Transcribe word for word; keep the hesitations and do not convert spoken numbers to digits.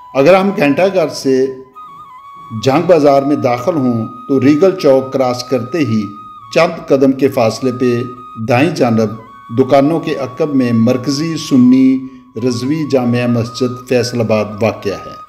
अगर हम घंटा घर से जंग बाज़ार में दाखिल हों तो रीगल चौक क्रॉस करते ही चंद कदम के फासले पे दाईं जानब दुकानों के अकब में मरकज़ी सुन्नी रज़वी जामिया मस्जिद फैसलाबाद वाक़या है।